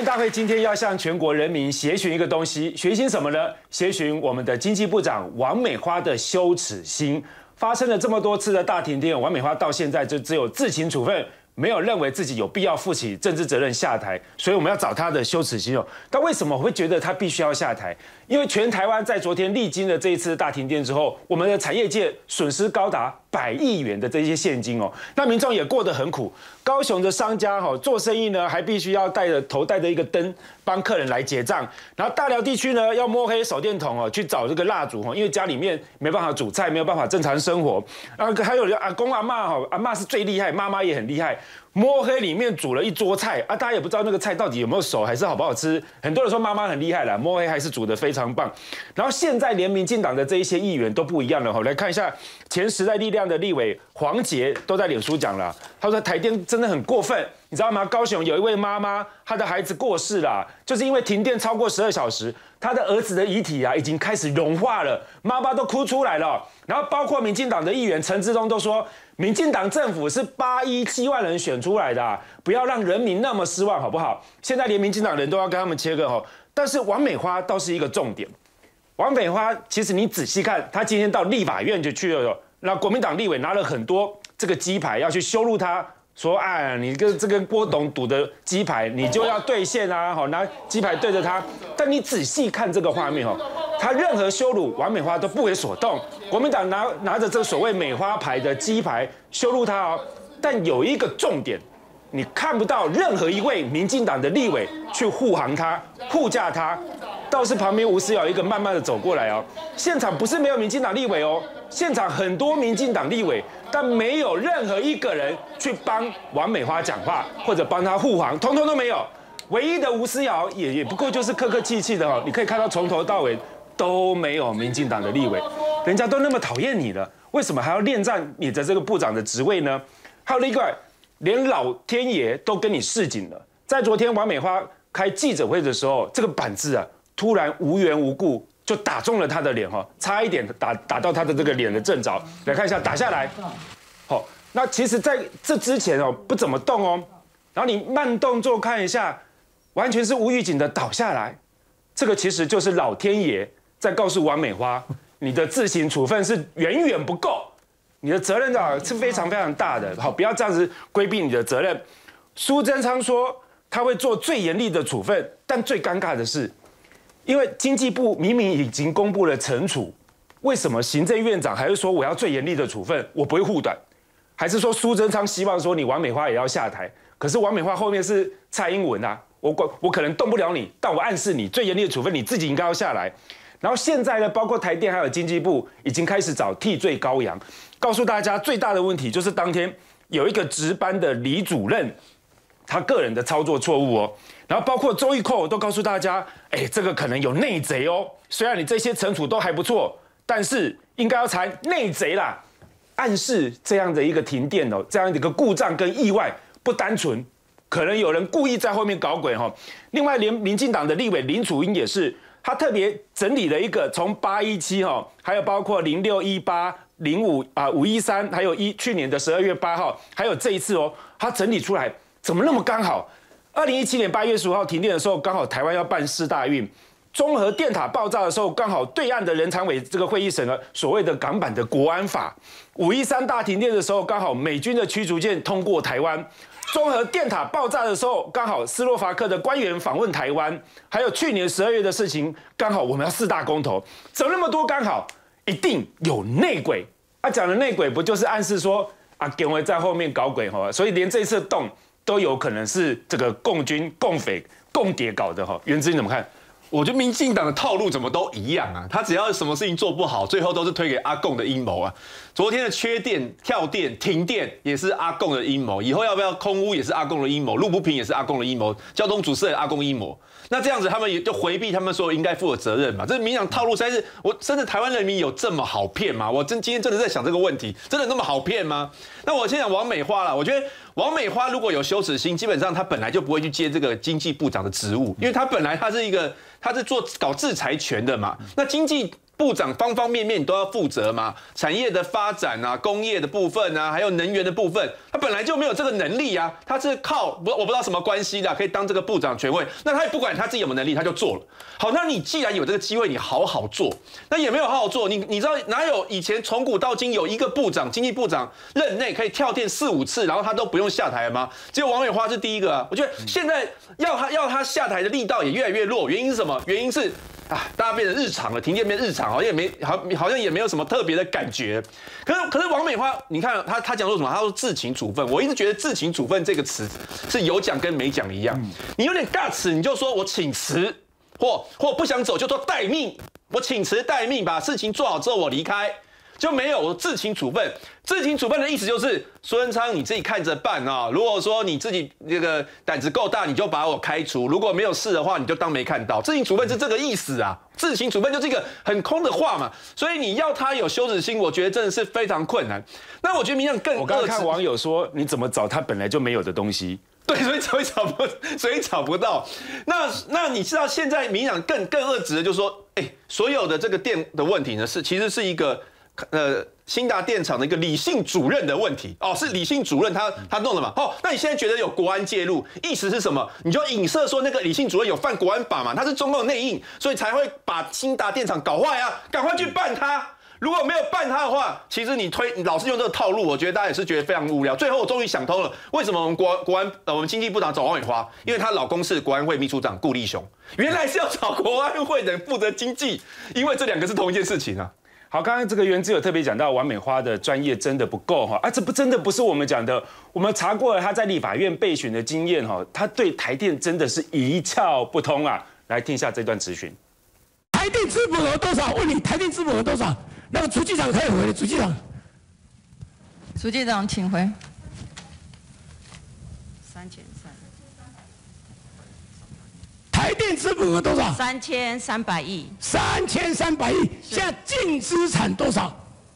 大会今天要向全国人民协询一个东西，协询什么呢？协询我们的经济部长王美花的羞耻心。发生了这么多次的大停电，王美花到现在就只有自行处分，没有认为自己有必要负起政治责任下台，所以我们要找他的羞耻心哦。但为什么我会觉得他必须要下台？因为全台湾在昨天历经了这一次大停电之后，我们的产业界损失高达100亿元的这些现金哦，那民众也过得很苦。高雄的商家做生意呢，还必须要带着一个灯帮客人来结账，然后大寮地区呢要摸黑手电筒去找这个蜡烛因为家里面没办法煮菜，没有办法正常生活。然后还有阿公阿嬷阿嬷是最厉害，妈妈也很厉害，摸黑里面煮了一桌菜大家也不知道那个菜到底有没有熟，还是好不好吃。很多人说妈妈很厉害啦，摸黑还是煮得非常棒。然后现在连民进党的这一些议员都不一样了来看一下前时代力量的立委黄捷都在脸书讲了，他说台电真的很过分，你知道吗？高雄有一位妈妈，她的孩子过世了，就是因为停电超过12小时，她的儿子的遗体已经开始融化了，妈妈都哭出来了。然后包括民进党的议员陈志忠都说，民进党政府是817万人选出来的不要让人民那么失望好不好？现在连民进党人都要跟他们切割但是王美花倒是一个重点。王美花其实你仔细看，她今天到立法院就去了，那国民党立委拿了很多这个鸡排要去羞辱她。说你跟这个郭董赌的鸡排，你就要兑现拿鸡排对着他。但你仔细看这个画面他任何羞辱王美花都不为所动。国民党拿着这所谓美花牌的鸡排羞辱他但有一个重点，你看不到任何一位民进党的立委去护航他、护驾他，倒是旁边吴思瑶一个慢慢的走过来现场不是没有民进党立委现场很多民进党立委。但没有任何一个人去帮王美花讲话，或者帮她护航，通通都没有。唯一的吴思瑶也不过就是客客气气的你可以看到从头到尾都没有民进党的立委，人家都那么讨厌你了，为什么还要恋战你的这个部长的职位呢？还有另外，连老天爷都跟你示警了。在昨天王美花开记者会的时候，这个板子突然无缘无故就打中了他的脸差一点打到他的这个脸的正着。来看一下，打下来。那其实在这之前不怎么动然后你慢动作看一下，完全是无预警的倒下来。这个其实就是老天爷在告诉王美花，你的自行处分是远远不够，你的责任是非常非常大的。不要这样子规避你的责任。苏贞昌说他会做最严厉的处分，但最尴尬的是，因为经济部明明已经公布了惩处，为什么行政院长还是说我要最严厉的处分，我不会护短？还是说苏贞昌希望说你王美花也要下台？可是王美花后面是蔡英文我可能动不了你，但我暗示你最严厉的处分你自己应该要下来。然后现在呢，包括台电还有经济部已经开始找替罪羔羊，告诉大家最大的问题就是当天有一个值班的李主任，他个人的操作错误然后包括周玉蔻都告诉大家，这个可能有内贼虽然你这些惩处都还不错，但是应该要裁内贼啦，暗示这样的一个停电这样的一个故障跟意外不单纯，可能有人故意在后面搞鬼另外，连民进党的立委林楚英也是，他特别整理了一个从817还有包括0618、513，还有去年的12月8号，还有这一次他整理出来怎么那么刚好？2017年8月15号停电的时候，刚好台湾要办世大运。中和电塔爆炸的时候，刚好对岸的人常委这个会议审了所谓的港版的国安法。513大停电的时候，刚好美军的驱逐舰通过台湾。中和电塔爆炸的时候，刚好斯洛伐克的官员访问台湾。还有去年12月的事情，刚好我们要4大公投，怎么那么多刚好？一定有内鬼。讲的内鬼不就是暗示说各位在后面搞鬼所以连这次动都有可能是这个共军、共匪、共谍搞的元之你怎么看？ 我觉得民进党的套路怎么都一样他只要什么事情做不好，最后都是推给阿共的阴谋昨天的缺电、跳电、停电也是阿共的阴谋，以后要不要空污也是阿共的阴谋，路不平也是阿共的阴谋，交通阻塞也阿共阴谋。那这样子他们也就回避他们说应该负的责任嘛。这民进党套路实在是，甚至台湾人民有这么好骗吗？我今天真的在想这个问题，真的那么好骗吗？那我先讲王美花啦，我觉得王美花如果有羞耻心，基本上她本来就不会去接这个经济部长的职务，因为她本来她是搞制裁权的嘛。那经济部长方方面面你都要负责嘛，产业的发展啊，工业的部分啊，还有能源的部分，他本来就没有这个能力啊，他是靠我不知道什么关系的可以当这个部长权位，那他也不管他自己有没有能力，他就做了。好，那你既然有这个机会，你好好做，那也没有好好做，你知道哪有以前从古到今有一个部长，经济部长任内可以跳电4、5次，然后他都不用下台吗？只有王美花是第一个啊。我觉得现在要他下台的力道也越来越弱，原因是什么？原因是大家变成日常了，停电变日常，好像也没有什么特别的感觉。可是王美花，你看他讲说什么？他说自请处分。我一直觉得自请处分这个词是有讲跟没讲一样。你有点尬词，你就说我请辞，或不想走就说待命，我请辞待命，把事情做好之后我离开。就没有自请处分。自请处分的意思就是苏贞昌你自己看着办啊。如果说你自己这个胆子够大，你就把我开除；如果没有事的话，你就当没看到。自请处分是这个意思啊。自请处分就是一个很空的话嘛。所以你要他有羞耻心，我觉得真的是非常困难。那我觉得民进党更我刚刚看网友说，你怎么找他本来就没有的东西？ 对，所以找不到。那你知道现在民进党更恶质的，就是说，所有的这个电的问题呢，其实是一个。新达电厂的一个理性主任的问题是理性主任他弄的嘛？那你现在觉得有国安介入，意思是什么？你就影射说那个理性主任有犯国安法嘛？他是中共的内应，所以才会把新达电厂搞坏啊！赶快去办他。如果没有办他的话，其实你老是用这个套路，我觉得大家也是觉得非常无聊。最后我终于想通了，为什么我们我们经济部长找王美花，因为她老公是国安会秘书长顾立雄，原来是要找国安会的人负责经济，因为这两个是同一件事情啊。 好，刚刚这个原之有特别讲到王美花的专业真的不够哈，这真的不是我们讲的，我们查过了她在立法院备选的经验哈，她对台电真的是一窍不通啊。来听一下这段质询。 台电资本额多少？问你台电资本额多少？那个主机长可以回，主机长。 主机长请回。3300。 台电资本额多少 ？3300亿。 3300亿，现在净资产多少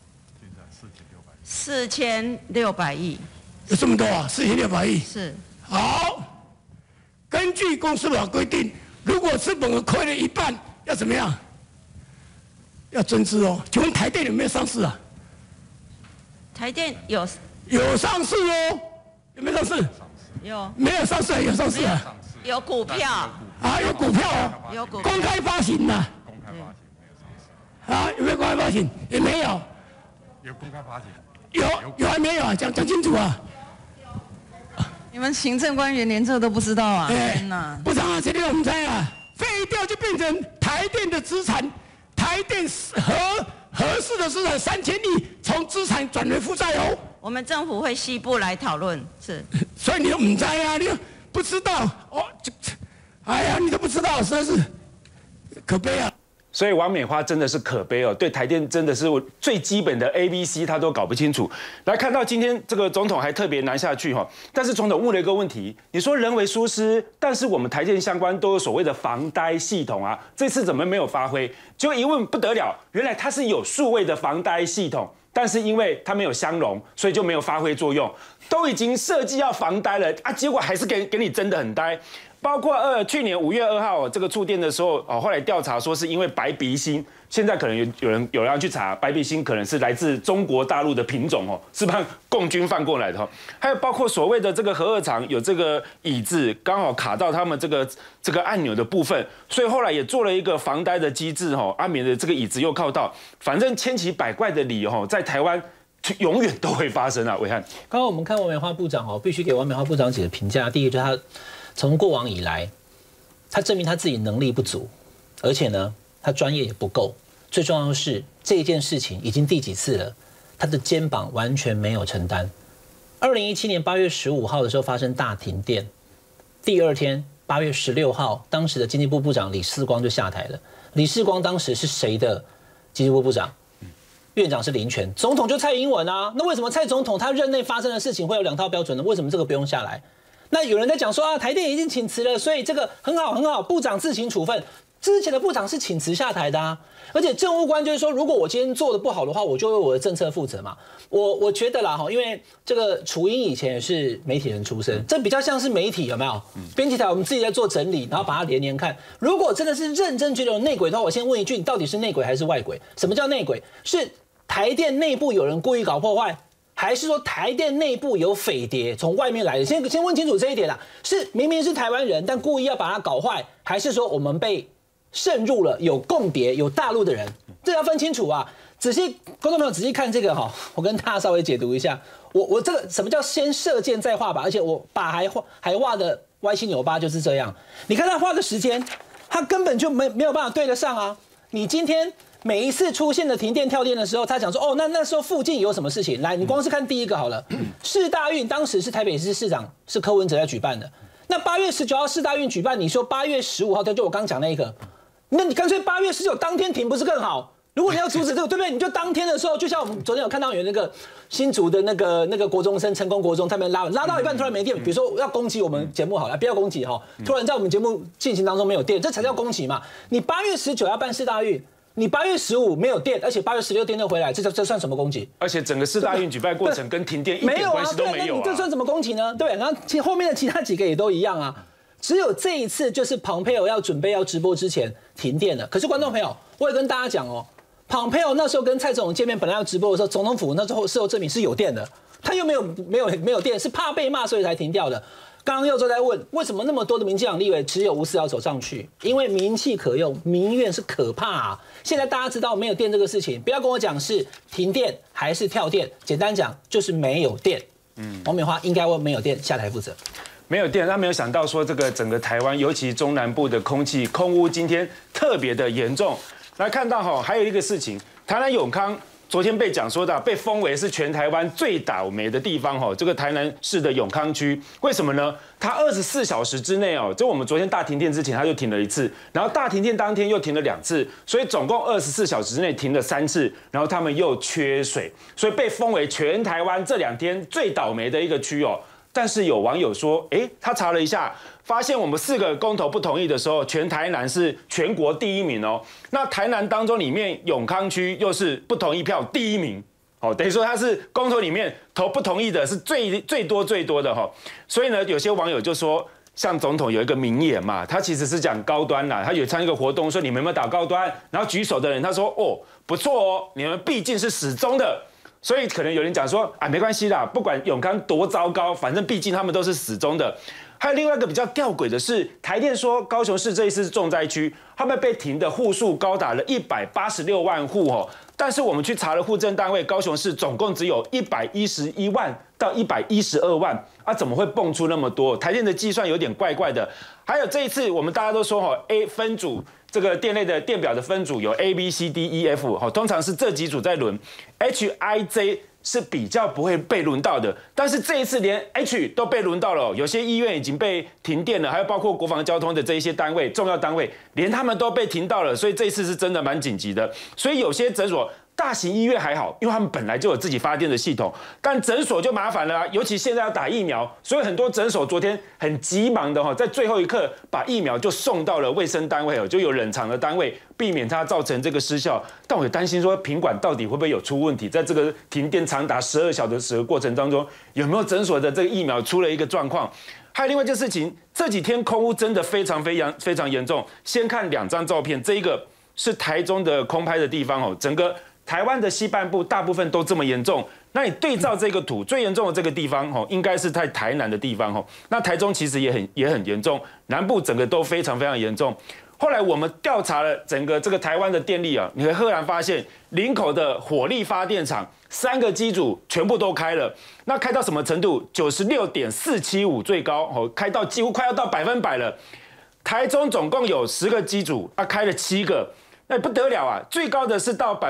？4600亿。 有这么多啊？4600亿。 是。 好，根据公司法规定，如果资本额亏了一半，要怎么样？要增资哦。请问台电有没有上市啊？ 台电有上市哦。有没有上市？ 有。没有上市，有上市啊。 有股票。 有股票哦， 有股票， 公开发行的， 公开发行没有上市， 有没有公开发行？也没有， 有公开发行， 有还没有啊？讲清楚啊！ 你们行政官员连这都不知道啊？天哪！ 部长啊，这里我们猜啊，废掉就变成台电的资产，台电合适的资产3000亿，从资产转为负债哦。 我们政府会西部来讨论，是。 所以你都唔知啊，你不知道哦。哎呀，你都不知道，实在是可悲啊！ 所以王美花真的是可悲哦，对台电真的是最基本的 ABC 他都搞不清楚。来看到今天这个总统还特别难下去哈，但是总统问了一个问题，你说人为疏失，但是我们台电相关都有所谓的防呆系统啊，这次怎么没有发挥？结果一问不得了，原来它是有数位的防呆系统。但是因为它没有相容，所以就没有发挥作用。都已经设计要防呆了结果还是给你真的很呆。包括去年5月2号这个触电的时候后来调查说是因为白鼻星，现在可能有人要去查白鼻星可能是来自中国大陆的品种是把共军放过来的还有包括所谓的这个核二厂有这个椅子刚好卡到他们这个按钮的部分，所以后来也做了一个防呆的机制免得这个椅子又靠到，反正千奇百怪的理由在台湾永远都会发生啊。伟汉， 刚刚我们看王美花部长必须给王美花部长几个评价。第一个就是他从过往以来，他证明他自己能力不足，而且呢，他专业也不够。最重要的是这件事情已经第几次了，他的肩膀完全没有承担。2017年8月15号的时候发生大停电，第二天8月16号，当时的经济部部长李世光就下台了。李世光当时是谁的经济部部长？院长是林全，总统就蔡英文啊。那为什么蔡总统他任内发生的事情会有2套标准呢？为什么这个不用下来？那有人在讲说台电已经请辞了，所以这个很好，部长自行处分。 之前的部长是请辞下台的啊，而且政务官就是说，如果我今天做的不好的话，我就为我的政策负责嘛。我觉得啦哈，因为这个楚英以前也是媒体人出身，这比较像是媒体有没有？编辑台我们自己在做整理，然后把它连看。如果真的是认真觉得有内鬼的话，我先问一句，你到底是内鬼还是外鬼？什么叫内鬼？是台电内部有人故意搞破坏，还是说台电内部有匪谍从外面来的？先问清楚这一点啦。是明明是台湾人，但故意要把它搞坏，还是说我们被渗入了有共谍有大陆的人？这要分清楚啊！观众朋友仔细看这个哈，我跟大家稍微解读一下。我这个什么叫先射箭再画靶？而且我把还画的歪七扭八就是这样。你看他画的时间，他根本就没有办法对得上啊！你今天每一次出现的停电跳电的时候，他讲说哦，那时候附近有什么事情？来，你光是看第一个好了。世大运当时是台北市市长是柯文哲在举办的。那8月19号世大运举办，你说8月15号，就我刚讲那个，那你干脆8月19当天停不是更好？如果你要阻止这个，对不对？你就当天的时候，就像我们昨天有看到有那个新竹的那个国中生成功国中，他们拉到一半突然没电，比如说要攻击我们节目好了，不要攻击哈，突然在我们节目进行当中没有电，这才叫攻击嘛。你8月19要办世大运，你8月15没有电，而且8月16电就回来，这算什么攻击？ 而且整个世大运举办过程跟停电一点关系都没有啊！ 你这算什么攻击呢？对，然后后面的其他几个也都一样啊。只有这一次就是蓬佩奥要准备要直播之前停电了。可是观众朋友，我也跟大家讲哦，蓬佩奥那时候跟蔡总统见面，本来要直播的时候，总统府那时候事后证明是有电的，他又没有电，是怕被骂所以才停掉的。刚刚佑州在问，为什么那么多的民进党立委只有吴思瑶走上去？因为民气可用，民怨是可怕啊。现在大家知道没有电这个事情，不要跟我讲是停电还是跳电，简单讲就是没有电。王美花应该为没有电下台负责。 没有电，他没有想到说这个整个台湾，尤其中南部的空气空污今天特别的严重。来看到哈，还有一个事情，台南永康昨天被讲说的被封为是全台湾最倒霉的地方哈，这个台南市的永康区，为什么呢？它24小时之内哦，就我们昨天大停电之前它就停了1次，然后大停电当天又停了2次，所以总共24小时之内停了3次，然后他们又缺水，所以被封为全台湾这2天最倒霉的一个区哦。但是有网友说，他查了一下，发现我们4个公投不同意的时候，全台南是全国第1名哦。那台南当中里面永康区又是不同意票第1名，哦，等于说它是公投里面投不同意的是最多的哈。所以呢，有些网友就说，像总统有一个名言嘛，他其实是讲高端啦，他有参与一个活动说你们有没有打高端，然后举手的人他说哦不错哦，你们毕竟是始终的。所以可能有人讲说啊，没关系啦，不管永康多糟糕，反正毕竟他们都是始终的。还有另外一个比较吊诡的是，台电说高雄市这一次是重灾区，他们被停的户数高达了186万户哦。但是我们去查了户政单位，高雄市总共只有111万到112万啊，怎么会蹦出那么多？台电的计算有点怪怪的。还有这一次我们大家都说哈 ，A 分组。这个电类的电表的分组有 A、B、C、D、E、F， 通常是这几组在轮 ，H、I、J 是比较不会被轮到的，但是这一次连 H 都被轮到了，有些医院已经被停电了，还有包括国防交通的这一些单位、重要单位，连他们都被停到了，所以这一次是真的蛮紧急的，所以有些诊所。大型医院还好，因为他们本来就有自己发电的系统，但诊所就麻烦了啊，尤其现在要打疫苗，所以很多诊所昨天很急忙的哈，在最后一刻把疫苗就送到了卫生单位哦，就有冷藏的单位，避免它造成这个失效。但我也担心说，品管到底会不会有出问题？在这个停电长达12小时的过程当中，有没有诊所的这个疫苗出了一个状况？还有另外一件事情，这几天空污真的非常严重。先看2张照片，这一个是台中的空拍的地方哦，整个。台湾的西半部大部分都这么严重，那你对照这个图，最严重的这个地方吼，应该是在台南的地方吼。那台中其实也很严重，南部整个都非常严重。后来我们调查了整个这个台湾的电力啊，你会赫然发现林口的火力发电厂3个机组全部都开了，那开到什么程度？96.475最高哦，开到几乎快要到100%了。台中总共有10个机组，开了7个。那不得了啊！最高的是到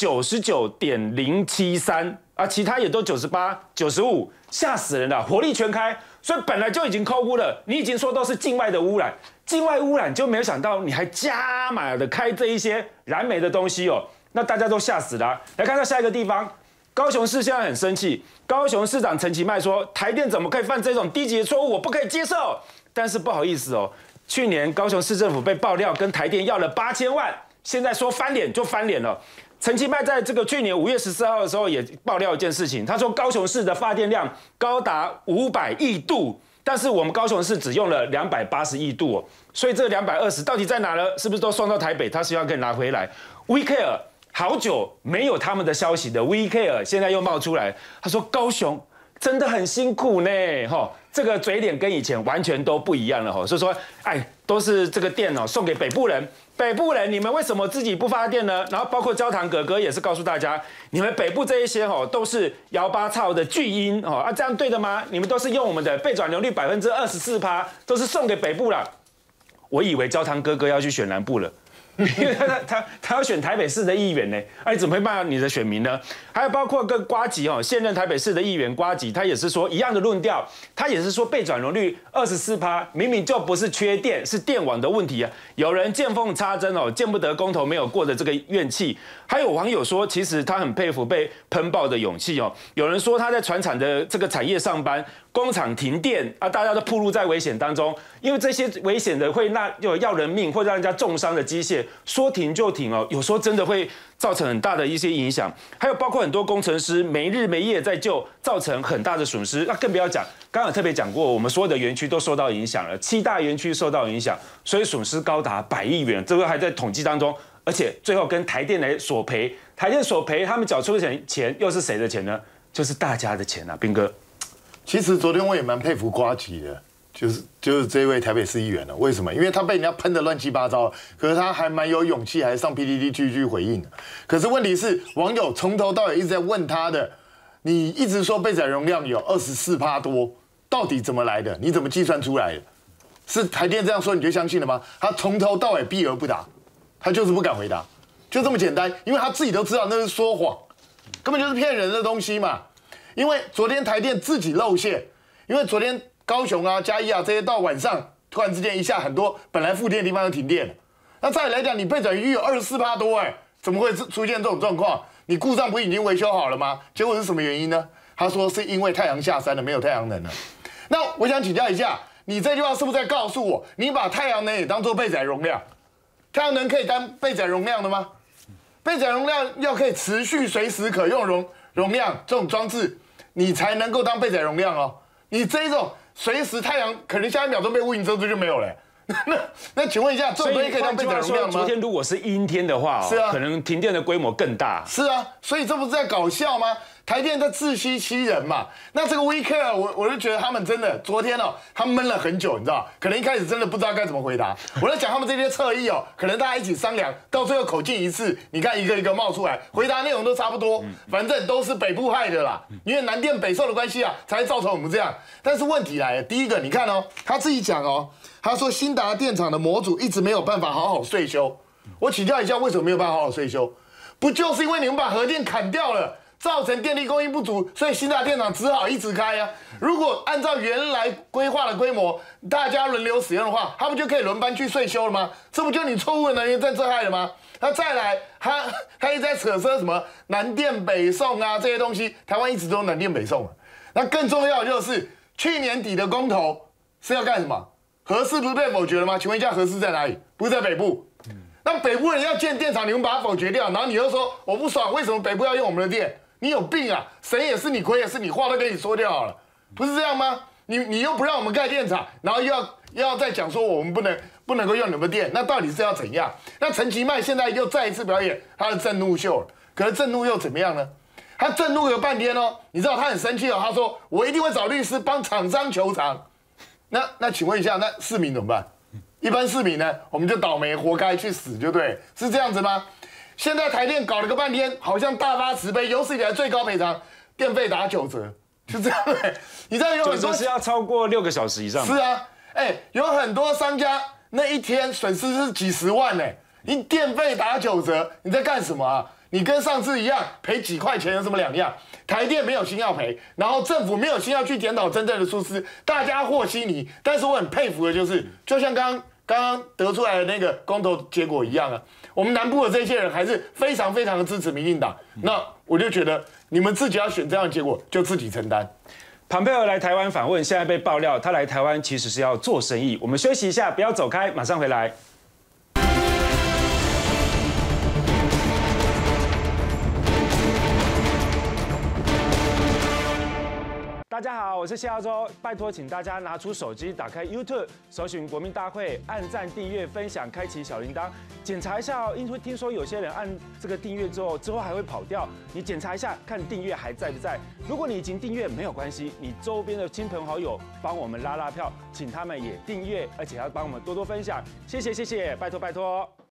99.073%啊，其他也都98、95，吓死人了！火力全开，所以本来就已经抠污了，你已经说都是境外的污染，境外污染就没有想到你还加码的开这一些燃煤的东西哦，那大家都吓死了啊。来看到下一个地方，高雄市现在很生气，高雄市长陈其迈说，台电怎么可以犯这种低级的错误？我不可以接受。但是不好意思哦。 去年高雄市政府被爆料跟台电要了8000万，现在说翻脸就翻脸了。陈其迈在这个去年5月14号的时候也爆料一件事情，他说高雄市的发电量高达500亿度，但是我们高雄市只用了280亿度哦，所以这220到底在哪呢？是不是都送到台北？他希望可以拿回来。WeCare 好久没有他们的消息的 WeCare 现在又冒出来，他说高雄真的很辛苦呢，哈，这个嘴脸跟以前完全都不一样了哈，所以说，哎，都是这个电哦送给北部人，北部人你们为什么自己不发电呢？然后包括焦糖哥哥也是告诉大家，你们北部这一些哦都是摇八操的巨婴哦啊，这样对的吗？你们都是用我们的备转流率24%，都是送给北部了。我以为焦糖哥哥要去选南部了。因为他要选台北市的议员呢，哎，怎么会骂你的选民呢？还有包括跟呱吉哦，现任台北市的议员呱吉，他也是说一样的论调，他也是说备转容率24%，明明就不是缺电，是电网的问题啊。有人见缝插针哦，见不得公投没有过的这个怨气。还有网友说，其实他很佩服被喷爆的勇气哦。有人说他在传产的这个产业上班。工厂停电啊，大家都暴露在危险当中，因为这些危险的会要人命，会让人家重伤的机械，说停就停哦，有时候真的会造成很大的一些影响。还有包括很多工程师没日没夜在救，造成很大的损失。那更不要讲，刚刚特别讲过，我们所有的园区都受到影响了，7大园区受到影响，所以损失高达100亿元，这个还在统计当中。而且最后跟台电来索赔，台电索赔，他们缴出的钱又是谁的钱呢？就是大家的钱啊，彬哥。 其实昨天我也蛮佩服呱吉的，就是这位台北市议员了。为什么？因为他被人家喷得乱七八糟，可是他还蛮有勇气，还上 PTT 去回应的。可是问题是，网友从头到尾一直在问他的，你一直说备载容量有24%多，到底怎么来的？你怎么计算出来的？是台电这样说你就相信了吗？他从头到尾避而不答，他就是不敢回答，就这么简单。因为他自己都知道那是说谎，根本就是骗人的东西嘛。因为昨天台电自己露馅，因为昨天高雄啊、嘉义啊这些到晚上突然之间一下很多本来复电的地方就停电了。那再来讲，你备载率有24%多，怎么会出现这种状况？你故障不是已经维修好了吗？结果是什么原因呢？他说是因为太阳下山了，没有太阳能了。那我想请教一下，你这句话是不是在告诉我，你把太阳能也当作备载容量？太阳能可以当备载容量的吗？备载容量要可以持续随时可用容量这种装置。你才能够当备载容量哦。你这种随时太阳可能下一秒钟被乌云遮住就没有了。那请问一下，这种东西可以当备载容量吗？ 昨天如果是阴天的话，是啊，可能停电的规模更大。 是啊，所以这不是在搞笑吗？台电在自欺欺人嘛。那这个 WeCare 我就觉得他们真的昨天哦，他闷了很久，你知道，可能一开始真的不知道该怎么回答。我在讲他们这些侧翼哦，可能大家一起商量，到最后口径一致，你看一个一个冒出来，回答内容都差不多，反正都是北部害的啦。因为南电北受的关系啊，才造成我们这样。但是问题来了，第一个你看哦，他自己讲哦，他说新达电厂的模组一直没有办法好好税修。我请教一下，为什么没有办法好好税修？不就是因为你们把核电砍掉了？造成电力供应不足，所以新达电厂只好一直开啊。如果按照原来规划的规模，大家轮流使用的话，他们就可以轮班去税修了吗？这不就你错误的能源政策害了吗？那再来，他一直在扯说什么南电北送啊这些东西，台湾一直都南电北送啊。那更重要的就是去年底的公投是要干什么？核四不是被否决了吗？请问一下，核四在哪里？不是在北部。那北部人要建电厂，你们把它否决掉，然后你又说我不爽，为什么北部要用我们的电？你有病啊！谁也是你，鬼也是你，话都跟你说掉好了，不是这样吗？你又不让我们盖电厂，然后又要再讲说我们不能够用你们的电，那到底是要怎样？那陈其迈现在又再一次表演他的震怒秀了，可是震怒又怎么样呢？他震怒了半天哦，你知道他很生气哦，他说我一定会找律师帮厂商求偿。那请问一下，那市民怎么办？一般市民呢，我们就倒霉，活该去死就对，是这样子吗？现在台电搞了个半天，好像大发慈悲，有史以来最高赔偿，电费打9折，就这样。你知道有很多是要超过6个小时以上。 是啊，有很多商家那一天损失是几十万呢。你电费打9折，你在干什么啊？你跟上次一样赔几块钱有什么两样？台电没有心要赔，然后政府没有心要去检讨真正的疏失，大家和稀泥。但是我很佩服的就是，就像刚刚得出来的那个公投结果一样啊。我们南部的这些人还是非常非常的支持民进党，那我就觉得你们自己要选这样的结果，就自己承担。 蓬佩奥来台湾访问，现在被爆料他来台湾其实是要做生意。我们休息一下，不要走开，马上回来。大家好，我是谢耀洲，拜托请大家拿出手机，打开 YouTube， 搜寻国民大会，按赞、订阅、分享，开启小铃铛，检查一下哦。因为听说有些人按这个订阅之后还会跑掉，你检查一下，看订阅还在不在。如果你已经订阅没有关系，你周边的亲朋好友帮我们拉拉票，请他们也订阅，而且要帮我们多多分享，谢谢，拜托。